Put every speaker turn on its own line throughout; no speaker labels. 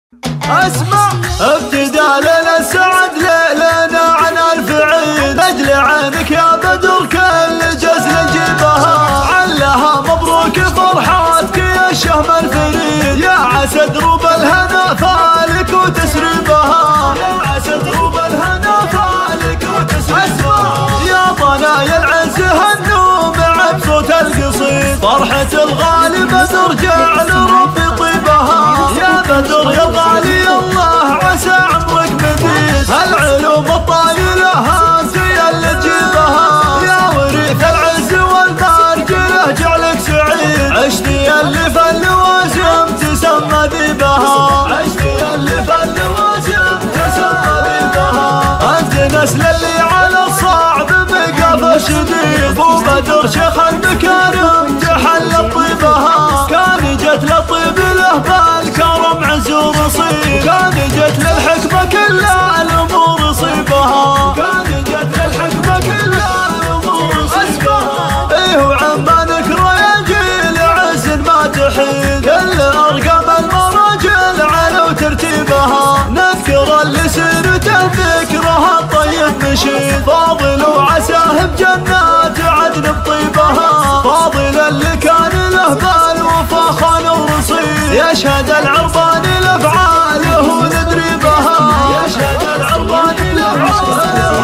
اسمع ابتداء لنا السعد ليلنا عن الفعيد اجل عينك يا بدر كل جزل نجيبها علها مبروك فرحاتك يا الشهم الفريد يا عسى دروب الهنا فالك وتسريبها يا عسى دروب الهنا فالك وتسريبها يا ضنايا العز هنوا مع بصوت القصيد فرحة الغالي بدر جعل ربي طيبها يا بدر يا غالي الله عسى عمرك مديد العلوم الطايلة هانتي اللي تجيبها يا وريث العز والمرجله جعلك سعيد عشتي اللي في اللوازم تسمى ذيبها عشتي اللي في اللوازم تسمى ذيبها انت نسل اللي على الصعب بقى شديد ابو بدر شيخ المكارم تحل طيبها كان جت للطيب له بالكرم عز ورصيد كان جت للحكمة كل الامور صيبها كان جت للحكمة كل الامور صيبها ايه وعمانك رياجيل عز ما تحيد كل ارقام المراجل علو ترتيبها نذكر اللي سيرته ذكرها الطيب مشيد فاضل وعساه بجنات عدن بطيبها فاضل اللي كان له بالوفا خان ورصيد يشهد العربان لافعاله ندري بها يشهد العربان لافعاله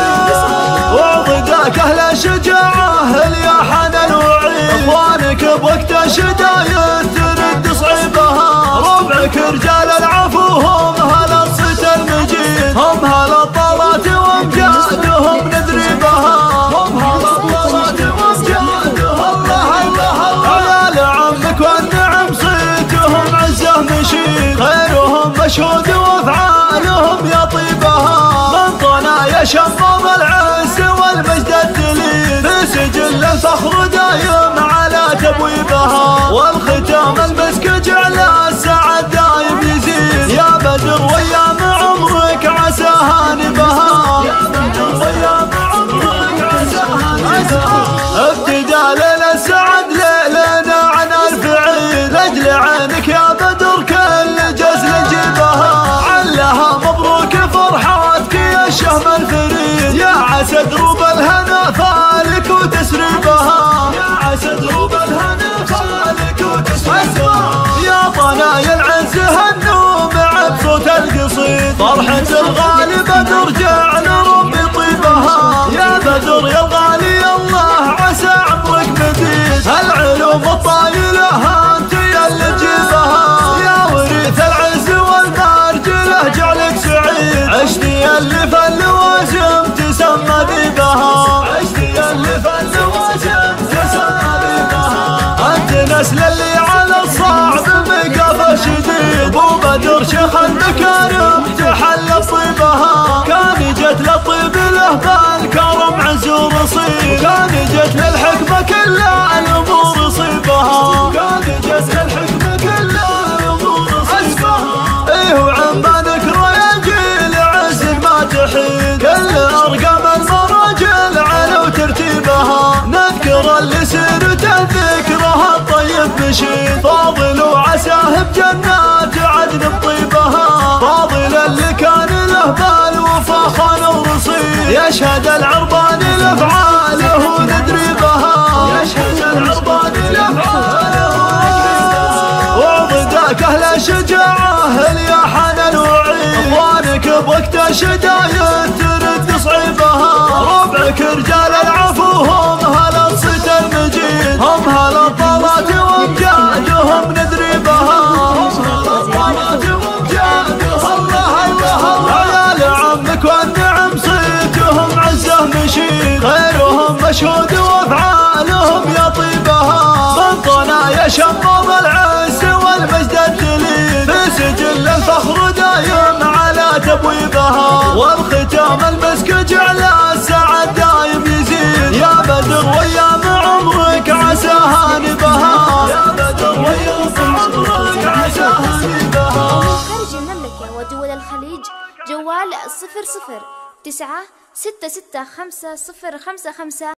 وعضداك اهل الشجاعه الياحن الوعيد اخوانك بوقت الشدايد ترد صعيبها ربعك رجال العفو هم هل الصيت المجيد هم هل الطلات وامجادهم ندري بها هم هل الطلات وامجادهم الله الله الله يا عمك والنعم صيتهم عزه مشيد خيرهم مشهود وافعالهم يا طيبها من طنايا شمم العز والمجد الدليل في سجل الفخر دايم على تبويبها والختام المسك جعل السعد دايم يزيد يا بدر وايام عمرك عساها نبها يا بدر وايام عمرك عساها نبها ابتداء لنا السعد ليلنا عن الفعيد لاجل عينك يا بدر كل جزل نجيبها علها مبروك فرحاتك يا الشهم الفريد يا عسى دروب الهنا فالك وتسريبها يا عسى دروب الهنا فالك وتسريبها يا ضنايا العز هنوا مع بصوت القصيد فرحة الغالي بدر جعل ربي طيبها يا بدر يا الغالي الله عسى عمرك مديد العلوم الطايلة هانتي اللي تجيبها يا وريث العز والمرجله جعلك سعيد عشتي اللي في اللوازم تسمى ذيبها عشتي اللي في اللوازم تسمى ذيبها انت نسل اللي على الصعب بقى شديد ابو بدر شيخ المكارم تحل طيبها كان جت للطيب له بالكرم عز ورصيد كان جت للحكمة كل الامور صيبها كان جت للحكمة كل الامور صيبها ايه وعمانك رياجيل عز ما تحيد كل ارقام المراجل علو ترتيبها نذكر اللي سيرته ذكرها الطيب مشيد فاضل وعساه بجنات عدن بطيبها فاضل اللي كان له بالوفا خان ورصيد يشهد العربان لافعاله ندري بها يشهد العربان لافعاله وعضداك اهل الشجاعه الياحن الوعيد اخوانك بوقت الشدايد ترد صعيبها ربعك رجال العفو هم هل الصيت المجيد هم هل الطلات وامجادهم ندري بها هم هل الطلات وامجادهم الله الله الله يا عمك والنعم صيتهم عزه مشيد خيرهم مشهود وافعالهم يا طيبها من طنايا شمم العز والمجد الدليل في سجل الفخر دايم على تبويبها والختام المسك جعل السعد دايم يزيد يا بدر وايام عمرك عساها نبها يا بدر وايام عمرك عساها نبها
خارج المملكة ودول الخليج جوال 00 9 6 6 5 0 5 5